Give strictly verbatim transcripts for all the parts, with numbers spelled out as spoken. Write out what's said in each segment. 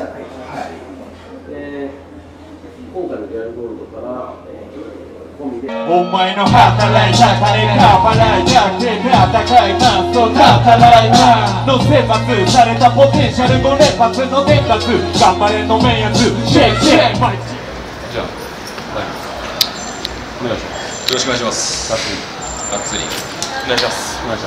じゃないかし、で今回のリアルゴールドから、えー、込みでお前の働いた金か払いだって高いなそう働いなの選抜されたポテンシャルご連発の伝達頑張れのめんやつシェイクシェイクじゃあ、はい、お願いします。よろしくお願いします。がっつりがっつりお願いします。お願いします。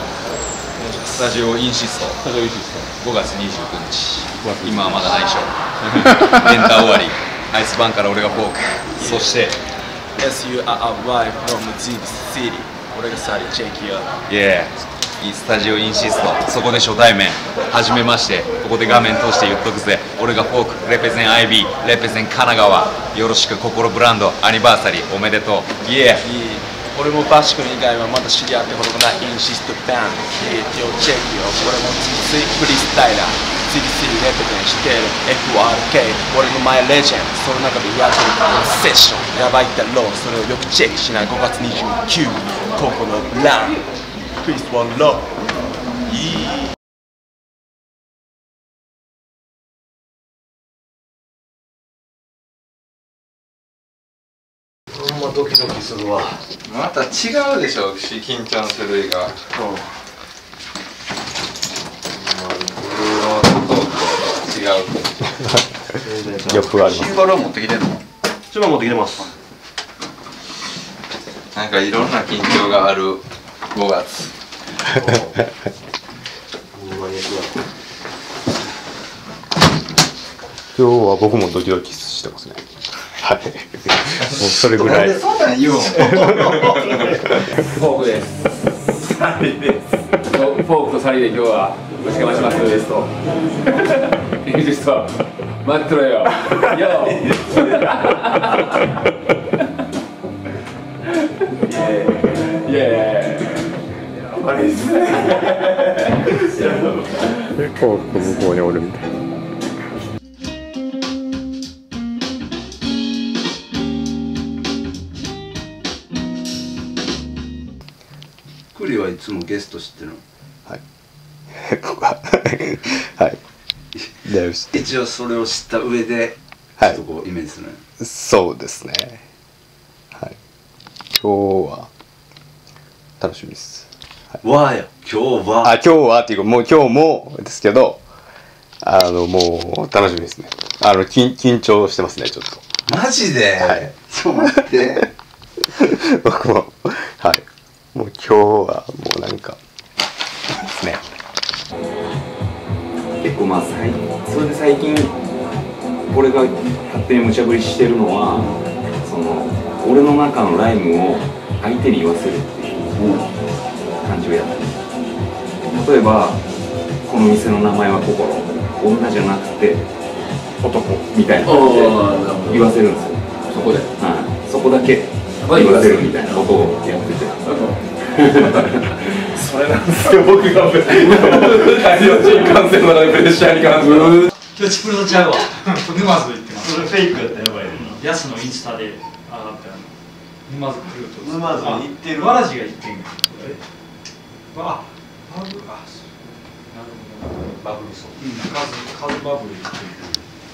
スタジオインシストスタジオインシストごがつにじゅうくにち今はまだ内緒レンタ終わりアイスバーンから俺がフォークそして As you are arrived from the city 俺がサリチェキよ Yeah スタジオインシストそこで初対面はじめましてここで画面通して言っとくぜ俺がフォークレペゼン アイビー レペゼン神奈川よろしく心ブランドアニバーサリーおめでとう Yeah俺もバシ君以外はまだ知り合ってほどないインシストバンドヒットよチェックよ俺もついついフリースタイラー次々レペゼンしてる エフアールケー 俺のマイレジェンドその中でやってるセッションやばいだろうそれをよくチェックしないごがつにじゅうくにちここのブランド Peace one love いいほんまドキドキするわ。 また違うでしょ、緊張の種類が。うん。と違う。 ギャップがあります。 シンバルは持ってきてんの？ シンバル持ってきてます。 なんかいろんな緊張があるごがつ。 今日は僕もドキドキしてますね。はい。もうそれぐらい。 なんでそんなん言うの？ フォークです。サリです。フォークとサリで今日はよろしくお願いします。ゲスト。ゲスト。待ってろよ。よ。イエーイ。イエーイ。やばいっすね。 フォーク向こうにおるみたいな。 クリはいつもゲスト知ってるの？ はい。はい。 一応それを知った上で、 はい、 ちょっとこうイメージする。 そうですね。はい。今日は楽しみです。 はい、わーや、今日は。 あ、今日はっていうかもう今日もですけど、あのもう楽しみですね。あの緊緊張してますねちょっと。 マジで？ はい。 ちょっと待って。 僕もはい。もう今日はもうなんかですね。 結構まあ最それで最近俺が勝手に無茶ぶりしてるのはその俺の中のライムを相手に言わせるっていう感じをやってる。例えばこの店の名前は心女じゃなくて男みたいな感じで言わせるんですよ。そこで、はい、そこだけ言わせるみたいなことをやっててそれなんですよ僕が新幹線の中でプレッシャーに感じる。 今日チプルとちゃうわ沼津行ってます。 それフェイクやったらやばいね。 ヤスのインスタで上がった沼津来ると沼津に行ってるわらじが行ってんの。あ、バブル、あ、なるほどバブルそうカズバブル行ってる。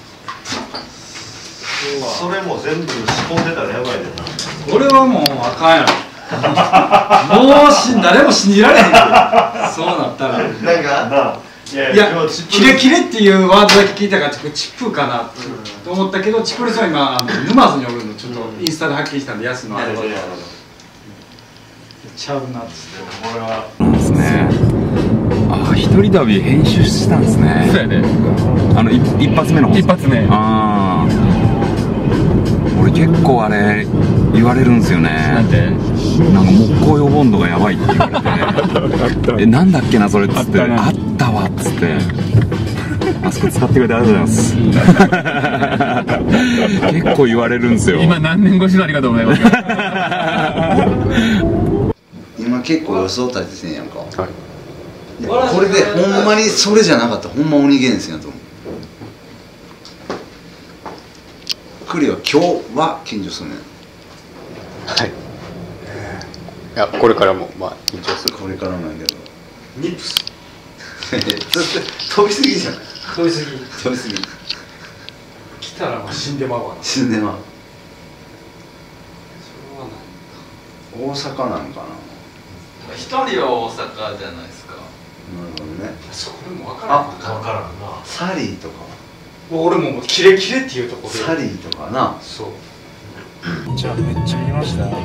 それも全部仕込んでたらやばいでな。 これはもうあかんやろもうし誰も信じられへんそうなったら何がいやキレキレっていうワードだけ聞いたからチップかなと思ったけどチップルさん今沼津におるのちょっとインスタで発見したんでヤスのあれはちゃうなっつってこれはですね。ああ一人旅編集したんですね。 そうやね。 あの一発目の一発目。 ああ俺結構あれ言われるんですよね。 なんでなんか木工用ボンドがやばいって言われてえなんだっけなそれっつって あ, あったわっつってあそこ使ってくれてありがとうございます結構言われるんですよ。 今何年越しのありがとうございます今結構予想立ててんやんか、 はい、 これでほんまにそれじゃなかったらほんま鬼ゲンセンやと思う。クリは今日は緊張するね。 はい。いやこれからもまあ緊張する。 これからなんやけど。ニップス。飛びすぎじゃない。 飛びすぎ。 飛びすぎ。 たら死んでまうわな。 死んでまう。 それはないか。 大阪なんかな。 一人は大阪じゃないですか。 なるほどね。 それも分からん。 分からんな。 サリーとか。 俺ももうキレキレっていうところで。 サリーとかな。 そう。 じゃあめっちゃ見ましたよ。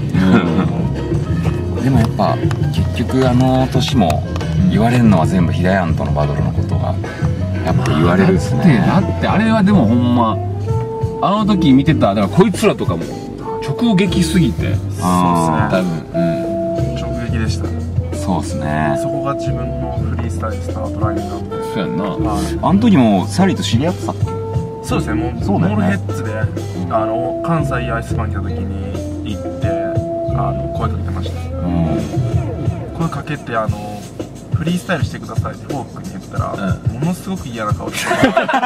でもやっぱ結局あの年も言われるのは全部ヒダヤンとのバトルのことがやっぱ言われるっすね。 だってあれはでもほんまあの時見てただからこいつらとかも直撃すぎて、 あ多分、うん、 直撃でした。 そうっすね。 そこが自分のフリースタイルスタートラインなんで。 そうやんな。 あの時もサリーと知り合ってたっけ？ そうですね。もうそうだよねモールヘッズであの関西アイスバン来た時に行ってあの声かけてました。 うん。 声かけてあのフリースタイルしてくださいってフォークに言ったら、うん、ものすごく嫌な顔して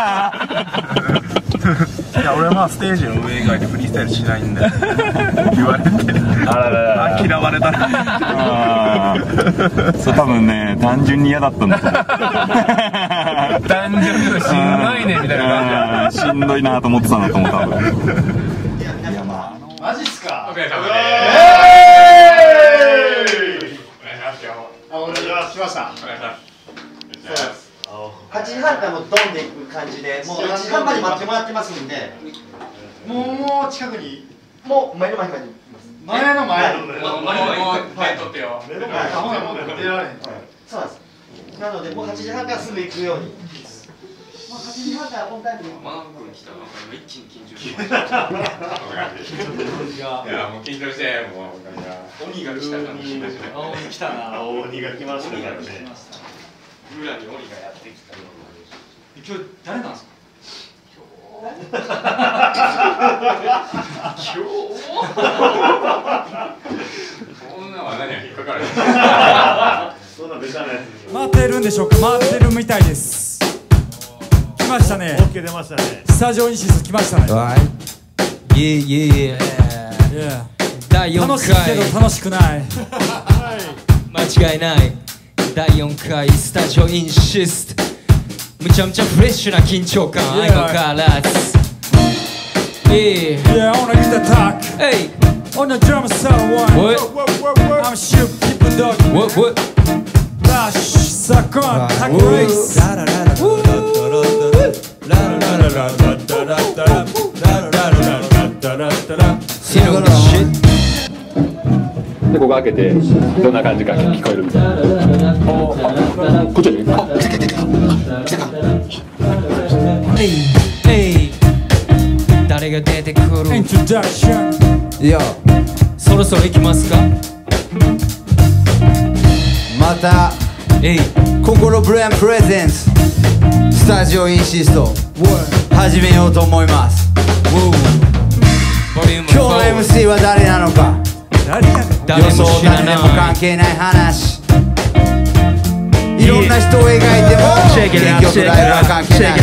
いや俺はまあステージの上以外でフリースタイルしないんで言われてあらららら嫌われたな。 そう多分ね単純に嫌だったんだと思う。 単純にしんどいねみたいな感じ。 しんどいなと思ってたんだと思う多分。 マジっすか。 お疲れ様です。 あ、俺は来ました。 はちじはんからもうドンでいく感じで、もうはちじはんまで待ってもらってますんで、 もうもう近くに。 もう前の前までいます。 前の前。 前の前取ってよ。 目の前。ほなもう出られへん。 そうなんです。なのでもうはちじはんからすぐ行くように。もうはちじはんからオンタイムで。 マナブル来たら一気に緊張しました。いやもう緊張してもう鬼が来た感じしました。 鬼来たな。 鬼が来ましたからね。 裏に鬼がやってきた。 今日誰なんですか。 今日こんな罠には引っかかる。 そんなベタなやつ。 回ってるんでしょうか。回ってるみたいです。来ましたね。 オッケー出ましたね。 スタジオインシス来ましたね。 はい。いえいえいえ。だいよんかい。 楽しいけど楽しくない。 間違いない。だいよんかいスタジオインシスト。むちゃむちゃフレッシュな緊張感。相変わらず。 Yeah, on the guitar talk. Hey. On the drum set one. What? I'm shoot people dog. What? What? Dash, suck on, hack race. You know this shit. でここ開けてどんな感じか聞こえるみたいな。こっちに。あ、来た来た来た。来たか。 Hey. 誰が出てくる Introduction. Yo. そろそろ行きますか。 また、心ブレンプレゼンススタジオインシスト始めようと思います。今日の エムシー は誰なのか、予想誰でも関係ない話、いろんな人を描いても結局ライブは関係ない。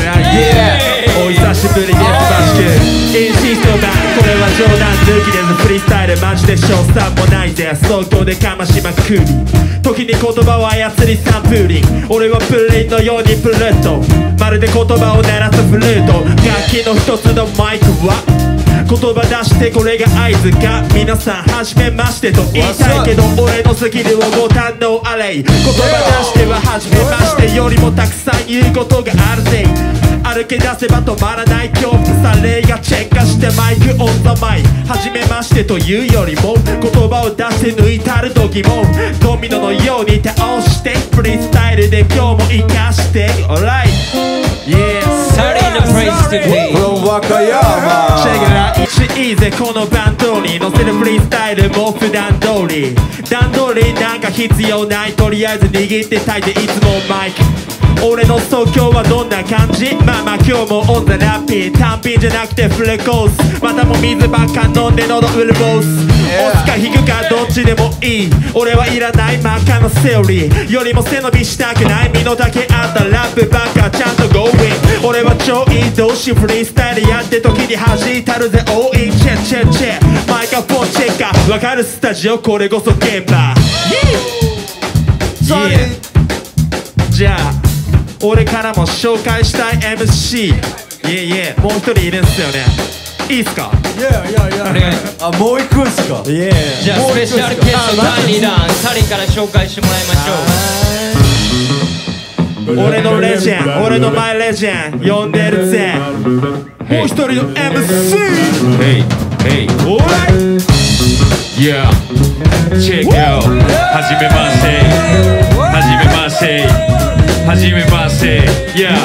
お久しぶりです。バスケインシストだ。これは冗談抜きです。フリースタイルマジで賞賛もないぜ。東京でかましまくり、時に言葉を操りサンプリン。俺はプリンのようにプルート、まるで言葉を鳴らすフルート。楽器の一つのマイクは言葉出してこれが合図か。皆さんはじめましてと言いたいけど俺のスキルをご堪能あれ。言葉出してははじめましてよりもたくさん言うことがあるぜ。歩き出せば止まらない恐怖さ。例がチェッカしてマイクオンザマイ。はじめましてというよりも言葉を出して抜いたる時もドミノのように倒してフリースタイルで今日も生かして Alright Yeah Sorry the place to be From Wakayama Check it out いいぜこのバンドに乗せるフリースタイルも普段通り段取りなんか必要ない。とりあえず握ってたいていつもマイク。俺の即興はどんな感じ。まあまあ今日もオンザラッピー単品じゃなくてフルコース。またも水ばっか飲んで喉潤す。押すか引くかどっちでもいい。俺はいらない真っ赤のセオリーよりも背伸びしたくない身の丈あったラップばっかちゃんと Going。 俺は超移動しフリースタイルやって時に弾いたるぜall in。チェチェチェマイクフォンチェッカーわかるスタジオこれこそ現場。Yeah じゃあ俺からも紹介したい エムシーいえいえ、もう一人いるんすよね。いいっすか？ いやいやいや、あ、もう一個っすか？ いえ。 じゃあスペシャルゲストだいにだん、サリから紹介してもらいましょう。 俺のレジェン、俺のマイレジェン呼んでるぜ。もう一人の エムシー。 Hey, hey, alright. Yeah, check out. はじめまして。はじめまして。はじめまして。Yeah,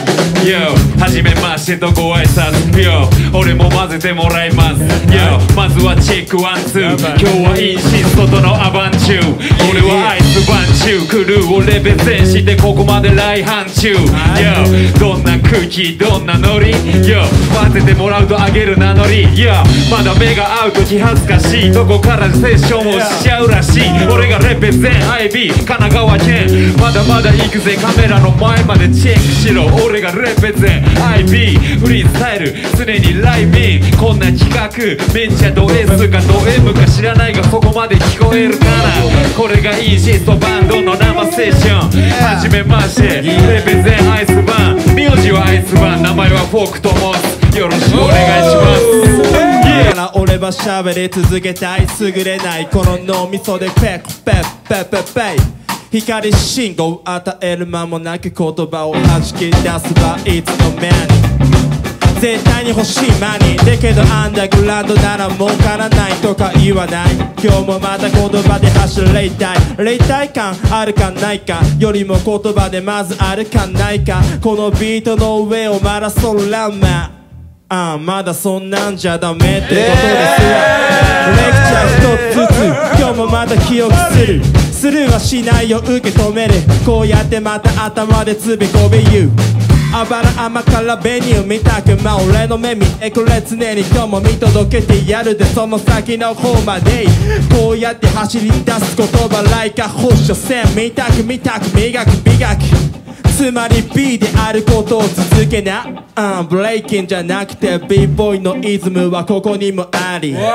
yo. はじめましてとご挨拶。Yo, 俺も混ぜてもらいます。Yo, まずはチェックワンツー。今日はインシストとのアバンチュー。俺はアイスバンチュー。クルーをレベゼンしてここまで来阪中。Yo, どんな空気どんなノリ。Yo, 混ぜてもらうとあげる名乗り。Yo, まだ目が合うと気恥ずかしい。どこからセッションをしちゃうらしい。俺がレベゼン アイビー 神奈川県。まだまだ行くぜカメラの前までチェックしろ。俺がレベゼン アイビー フリースタイル常にライビン。こんな企画めっちゃド S かド M か知らないがそこまで聞こえるかな。これがインシストバンドの生セッション。はじめましてレベゼンアイスバン。名字はアイスバン、名前はフォークと申す。よろしくお願いします。 俺は喋り続けたい優れないこの脳みそでペッペッペッペッペイ光信号を与える間もなく言葉を弾き出すばいつの間に絶対に欲しいマニーだけどアンダーグラウンドなら儲からないとか言わない。今日もまた言葉で走れたい。霊体感あるかないかよりも言葉でまずあるかないか。このビートの上をマラソンランマーああまだそんなんじゃダメってことですわ。レクチャー一つずつ今日もまた記憶する。スルーはしないよ受け止める。こうやってまた頭でつべこべ言う。あばら甘からベニュー見たくま俺の目見てくれ常に今日も見届けてやるでその先の方までこうやって走り出す言葉来か保証線見たく見たく磨く美学つまり B であることを続けな、うん、ブレイキンじゃなくて B ボーイのイズムはここにもあり、yeah.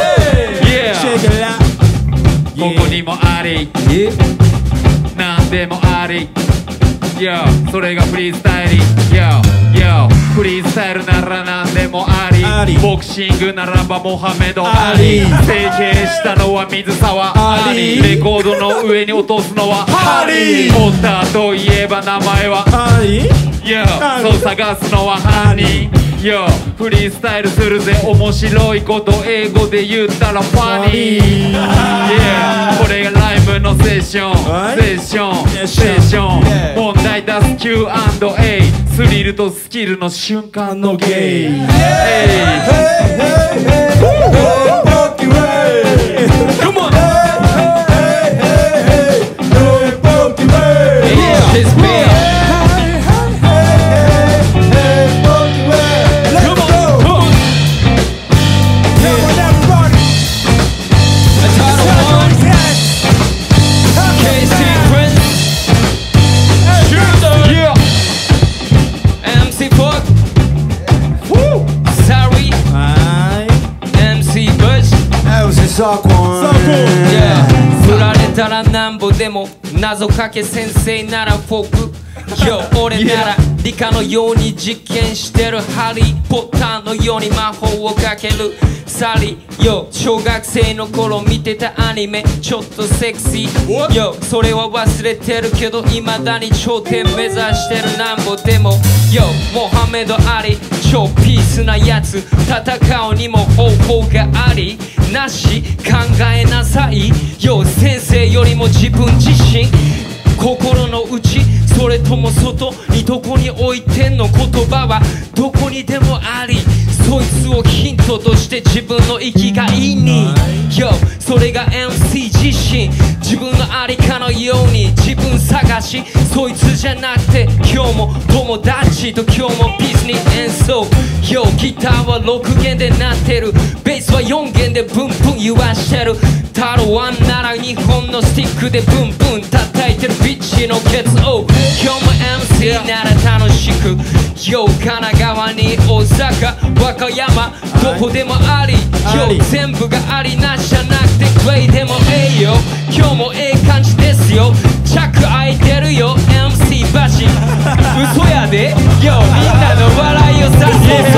ここにもあり、yeah. なんでもあり、Yo, それがフリースタイル Yo, yo フリースタイルならなんでもあり、ありボクシングならばモハメドアリ整形したのは水沢アリレコードの上に落とすのはハリーポッターといえば名前はハリー Yo, そう探すのはハニーYo, フリースタイルするぜ面白いこと英語で言ったらファニー Yeah, これがライブのセッションセッションセッション問題出す キューアンドエー スリルとスキルの瞬間のゲイ Come on! This beat振られたらなんぼでも謎かけ先生ならフォーク俺なら理科のように実験してるハリーポッターのように魔法をかけるサリよ小学生の頃見てたアニメちょっとセクシーよそれは忘れてるけど未だに頂点目指してるなんぼでもよモハメドアリ超ピースなやつ戦うにも方法がありなし考えなさいよ先生よりも自分自身心の内それとも外にどこに置いてんの言葉はどこにでもありそいつをヒントとして自分の生きがいに Yo それが エムシー 自身自分のありかのように自分探しそいつじゃなくて今日も友達と今日もビズに演奏 Yo ギターはろく弦で鳴ってるベースはよん弦でブンブン言わしてるタロワンならにほんのスティックでブンブン叩いてるビッチのケツを今日も エムシー なら楽しく Yo 神奈川に大阪和歌山どこでもあり Yo 全部がありなしじゃなくてグレイでもええよ今日もええ感じですよチャック開いてるよ エムシーバシ嘘やでよみんなの笑いを誘うそ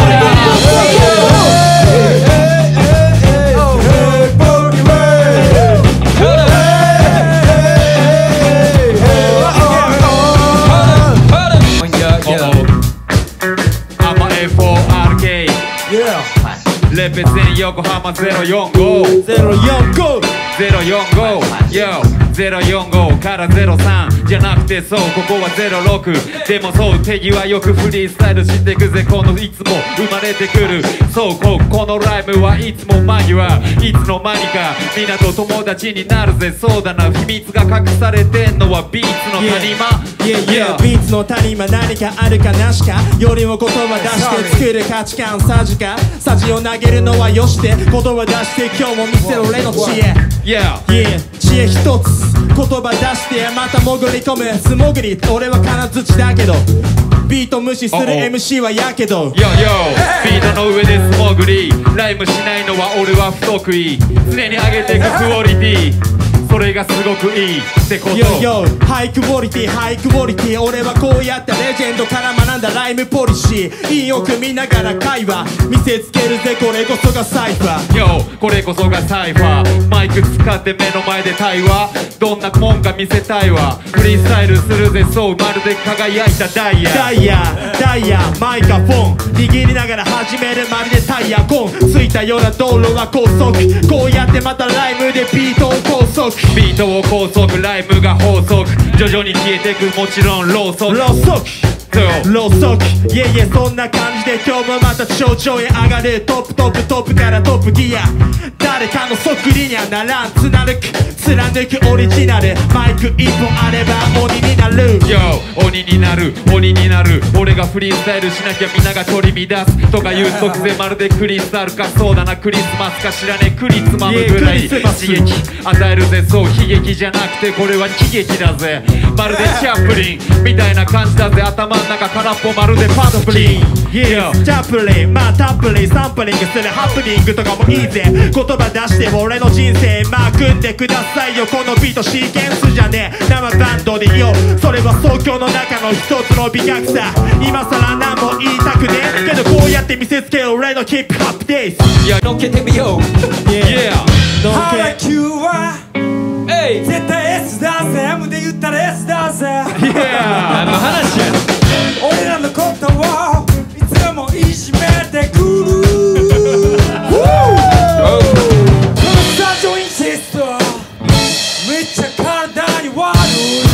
レペゼン横浜ゼロよんごゼロよんごゼロよんご Yo ゼロよんごからゼロさんじゃなくてそうここはゼロろくでもそう手際よくフリースタイルしてくぜこのいつも生まれてくるそうここのライブはいつも間際いつの間にかみんなと友達になるぜそうだな秘密が隠されてんのはビーツの谷間 Yeah, yeah, ビーツの谷間何かあるかなしかよりも言葉出して作る価値観さじかさじを投げるのはよして言葉出して今日も見せろ俺の知恵 Yeah, yeah 知恵一つ言葉出してまた潜り込む素潜り俺は金槌だけどビート無視する エムシー はやけど Yo yo ビートの上で素潜りライムしないのは俺は不得意常に上げていくクオリティそれがすごくいいってこと Yo yo ハイクオリティハイクオリティ俺はこうやったレジェンドから学んだライムポリシー韻を組みながら会話見せつけるぜこれこそがサイファー Yo これこそがサイファーマイク使って目の前で対話どんなもんか見せたいわフリースタイルするぜそうまるで輝いたダイヤダイヤダイヤマイカフォン握りながら始めるまるでタイヤコンついたような道路は高速こうやってまたライムでビートを高速ビートを高速ライムが法則徐々に消えてくもちろんローソクローソクローソクいえいえそんな感じで今日もまた頂上へ上がるトップトップトップからトップギア誰かのそっくりにはならん貫く貫くオリジナルマイク一本あれば鬼になる Yo 鬼になる鬼になる俺がフリースタイルしなきゃみんなが取り乱すとか言うとくぜまるでクリスタルかそうだなクリスマスか知らねえクリスマムぐらい刺激与えるぜそう悲劇じゃなくてこれは喜劇だぜまるでチャップリンみたいな感じだぜ頭の中空っぽまるでパップリン Yeah チャップリンまあタップリンサンプリングするハプニングとかもいいぜ言葉出して俺の人生まあ組んでくださいよこのビートシーケンスじゃねえ生バンドでよそれは東京の中の一つの美学さ今さら何も言いたくねえけどこうやって見せつける俺のヒップホップデイズいや乗っけてみよう Yeah 原球は絶対 S だぜ M で言ったら S だぜ Yeah 何の話や俺らのことをいつもいじめてくるこのスタジオインシストめっちゃ体に悪い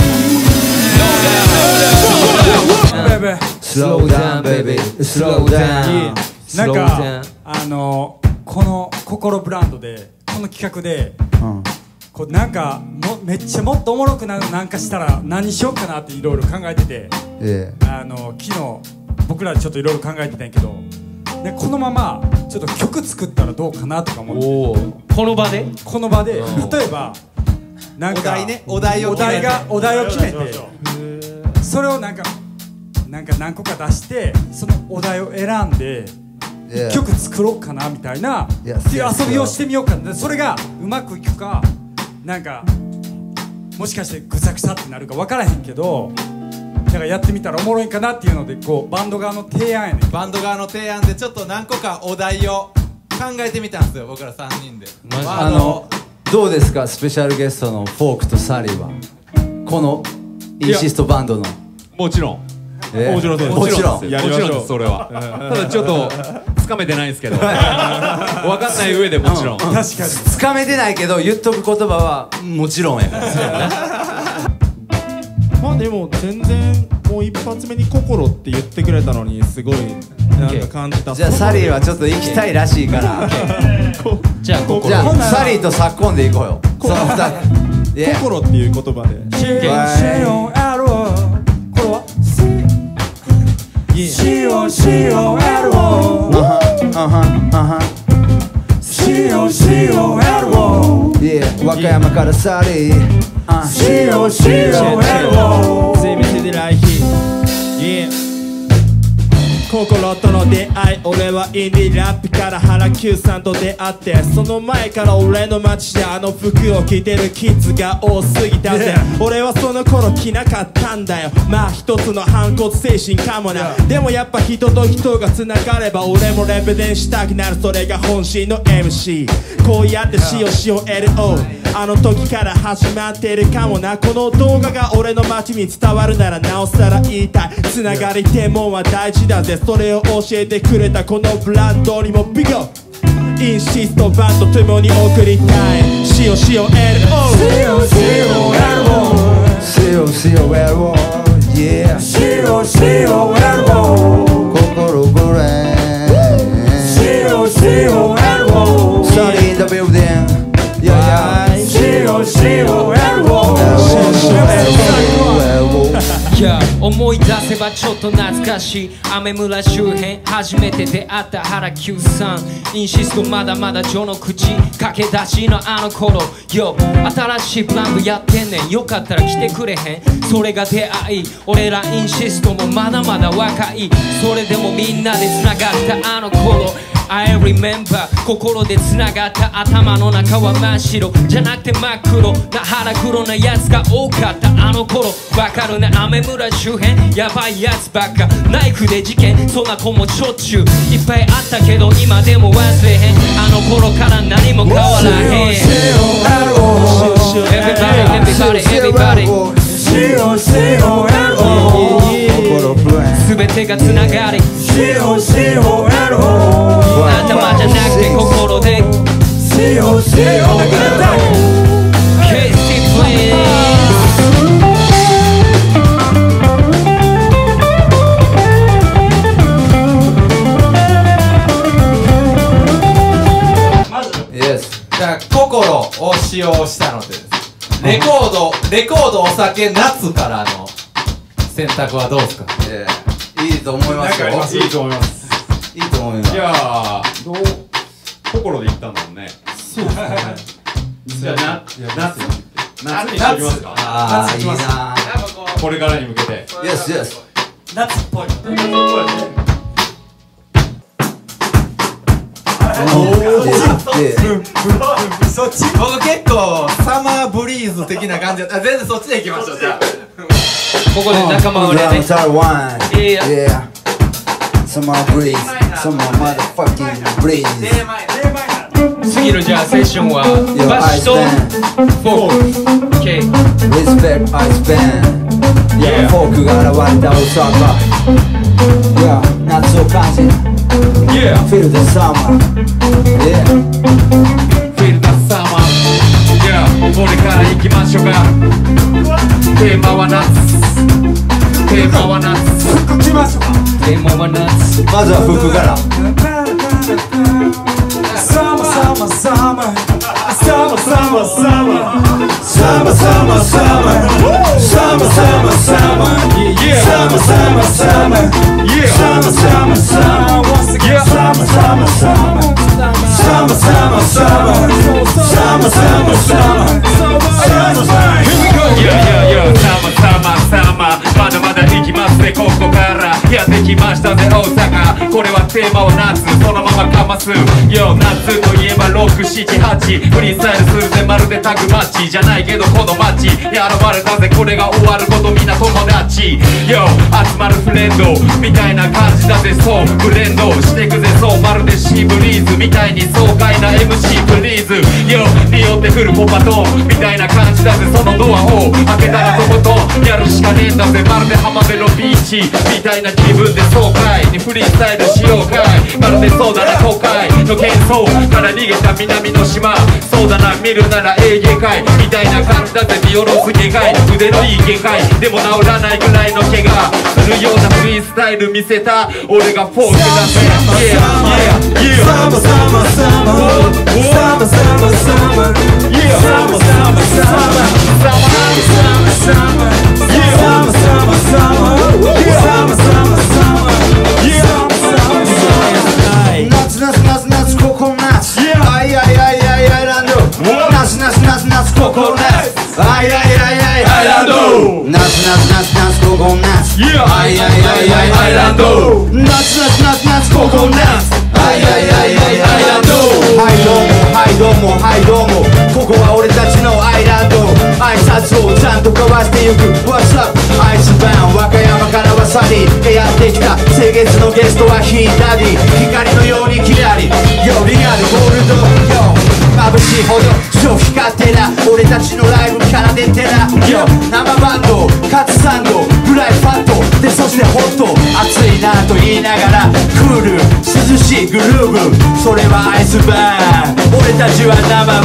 Slow down baby Slow down なんかあのこの心ブランドでこの企画でこうなんかもめっちゃもっとおもろくななんかしたら何しようかなっていろいろ考えてて、ええ、あの昨日僕らでちょっといろいろ考えてたんやけどでこのままちょっと曲作ったらどうかなとか思ってこの場でこの場で例えばなんかお題ねお題を決めてお題を決めてそれをなんかなんか何個か出してそのお題を選んで一曲作ろうかなみたいなっていう遊びをしてみようかなそれがうまくいくかなんかもしかしてぐさぐさってなるか分からへんけどだからやってみたらおもろいかなっていうのでこうバンド側の提案やねんバンド側の提案でちょっと何個かお題を考えてみたんですよ僕らさんにんであのどうですかスペシャルゲストのフォークとサリーはこのインシストバンドのもちろんえー、 もちろんですもちろんやりましょうですそれはただちょっとつかめてないんですけど分かんない上でもちろん、うん、確かにつかめてないけど言っとく言葉はもちろんやからまあでも全然もう一発目に心って言ってくれたのにすごいなんか感じたじゃあサリーはちょっと行きたいらしいからじゃあじゃあサリーとサッコンで行こうよそのふたつ心っていう言葉でシオンアローこれはシオンシオンエルオシオンシオンエルオ和歌山からサリーシオンシオンエルオゼミセデライヒ心との出会い、俺はインディーラップから原 Q さんと出会って、その前から俺の街であの服を着てるキッズが多すぎたぜ。俺はその頃着なかったんだよ。まあ一つの反骨精神かもな。でもやっぱ人と人が繋がれば俺もレペゼンしたくなる、それが本心の エムシー。 こうやってしよしよ エルオー あの時から始まってるかもな。この動画が俺の街に伝わるならなおさら言いたい。繋がりってもんは大事だぜ。それを教えてくれたこのブランドにもビッグアップ。インシストバンドと共に送りたい。しよしよ エルオーしよしよ エルオー しよしよ エルオー Yeah しよしよ エルオー 心ブレンしよしよ エルオー Sunny in the building Yeah yeah しよしよ エルオーいや思い出せばちょっと懐かしい雨村周辺初めて出会った原 Q さんインシストまだまだ序の口駆け出しのあの頃よ新しいプランブやってんねんよかったら来てくれへんそれが出会い俺らインシストもまだまだ若いそれでもみんなで繋がったあの頃I remember 心で繋がった頭の中は真っ白じゃなくて真っ黒な腹黒なやつが多かったあの頃わかるね雨村周辺やばいやつばっかナイフで事件そんな子もしょっちゅういっぱいあったけど今でも忘れへんあの頃から何も変わらへん Everybody everybody everybody 全てがつながり頭じゃなくて心で ケーシー please じゃあ心を使用したのでレコードレコードお酒夏からの選択はどうですかいいと思いますよいいと思いますいいと思いますいやーどう心で言ったんだもんねそうですねじゃあな夏夏にしておきますかああいいなこれからに向けて Yes yes 夏っぽい夏っぽいそっち僕結構サマーブリーズ的な感じだ全然そっちでいきましょうじゃあここで仲間をね Yeah Summer breeze Summer motherfucking breeze 次のじゃあセッションはバッシュとフォーク OK Respect I spend Yeah フォークが現れた大阪 Yeah 夏を感じ Yeah Feel the summer Yeah Feel the summer Yeah これから行きましょうかテーマは夏テーマは夏服着ましょうかテーマは夏まずは服から Summer summer summer Summer summer summer Summer summer summer Summer summer summer Yeah Summer summer summer Yeah Summer summer summer Once again Summer summer summer Summer summer summer Summer summer summer Summer summer Yeah yeah yeah Summer summer summer まだまだ行きますねここからやってきましたね大阪これはテーマは夏そのままかますよ夏といえばろく、しち、はちフリースタイルするぜまるでタグマッチじゃないけどこの街に現れたぜこれが終わることみんな友達よ集まるフレンドみたいな感じだぜそうブレンドしてくぜそうまるでシーブリーズみたいに爽快な エムシー プリーズよに寄ってくるポパトンみたいな感じだぜそのドアを開けたらとことんやるしかねえんだぜまるで浜辺のビーチみたいな気分で爽快にフリースタイルしようかいまるでそうだな東海の喧騒から逃げた南の島そうだな見るならエーゲ海みたいな感じだぜ見下ろす下界腕のいい限界でも治らないぐらいの怪我するようなフリースタイル見せた俺がフォークだぜ Yeah yeah yeah Summer summer summer Summer summer summer Yeah Summer summer summer Summer summer summer Yeah Summer summer summer Yeah Summer summer summer Yeah Summer summer 夏夏夏夏ここ夏あいあいあいあいアイランド夏夏夏夏ここ夏あいあいあいあいアイランド夏夏夏夏ここ夏アイアイアイアイアイランド夏夏夏夏ココナッツアイアイアイアイアイランドはいどうもはいどうもはいどうもここは俺たちのアイランド挨拶をちゃんと交わしてゆく What's up アイスバーン和歌山からわさびやってきた清月のゲストはヒーダディ光のようにキラリよリアルゴールドよ眩しいほど超光ってな俺たちのライブ奏でてなよ生バンドカツサンドフライファットでそしてホット熱いなと言いながらクール涼しいグルーブそれはアイスバーン俺たちは生バ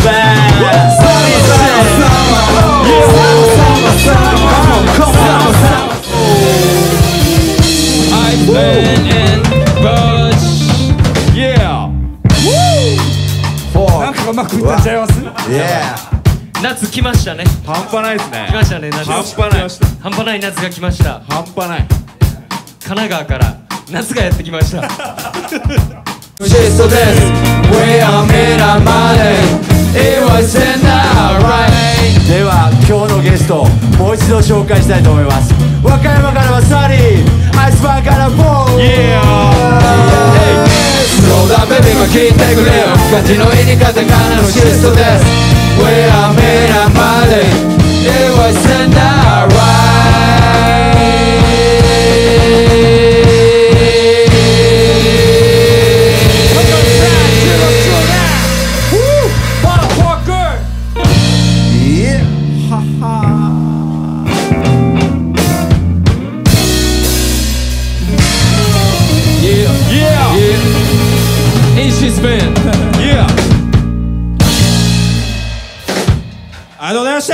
なんかうまくいったんちゃいます？ 夏来ましたね。 半端ないですね。 来ましたね。夏半端ない半端ない夏が来ました。 半端ない。 神奈川から夏がやってきました。 シストです We are made of money It was in the right では今日のゲストもう一度紹介したいと思います和歌山からはサリーアイスバーンからボー Yeah Slow down baby も聞いてくれよ感じのいい方からのシストです We are made of money It was in the right Yeah. ありがとうございました。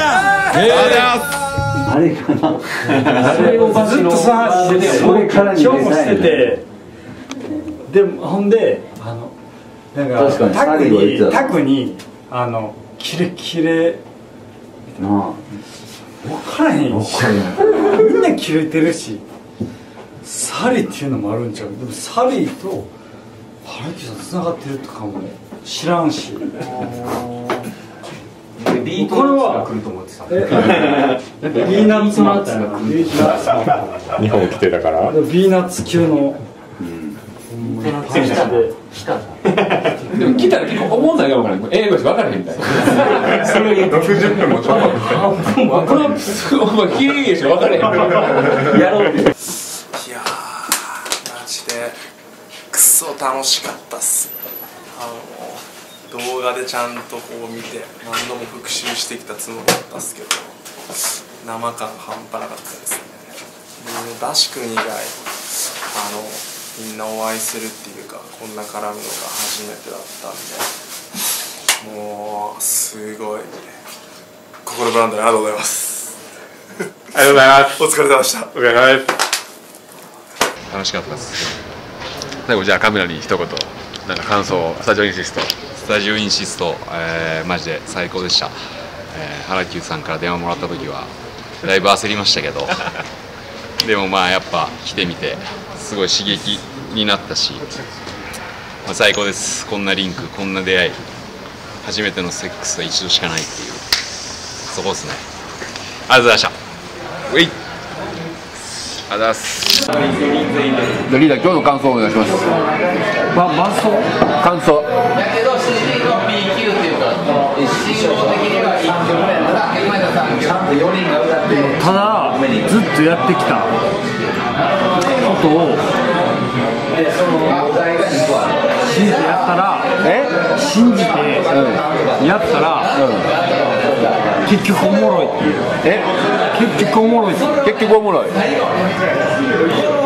ありがとうございます。 あれかな。それをずっとさしてて、俺からに今日もしてて、でもほんであのなんかタクにタクにあのキレキレなあ。分からへんし、みんなキレてるし、サリーっていうのもあるんちゃう。でもサリーと原木さん繋がってるとかも知らんし。 ビートナッツが来ると思ってた。 ビーナッツナッツが来る。 日本来てたから。 ビーナッツ級の。 でも来たら結構思うんだけど分からない。英語しか分からへんみたいな。それろくじゅっぷんもちょっと半分はこれはすごいお前キリしか分からへん。やろうって。いやーマジでクソ楽しかったっす。あの動画でちゃんとこう見て何度も復習してきたつもりだったっすけど生感半端なかったですね。でバシ君以外あのみんなお会いするっていうかこんな絡むのが初めてだったんでもうすごい心ブランドでありがとうございますありがとうございますお疲れ様でした。 お疲れ様です。 楽しかったです最後じゃあカメラに一言なんか感想をスタジオインシストスタジオインシスト、えー、マジで最高でした、えー、原久さんから電話もらった時はだいぶ焦りましたけどでもまあやっぱ来てみてすごい刺激になったし、まあ、最高です。こんなリンクこんな出会い初めてのセックスは一度しかないっていうそこですね。ありがとうございました。ウェイありがとうございます。じゃあリーダー今日の感想をお願いします。 ま感想感想だけど シージー の ビーキュー っていうか信号的にはいっきょくめのさんきょくめのさんきょくめよにんが歌ってただずっとやってきたことを信じてやったら信じてやったら結局おもろいっていうえ結局おもろい結局おもろい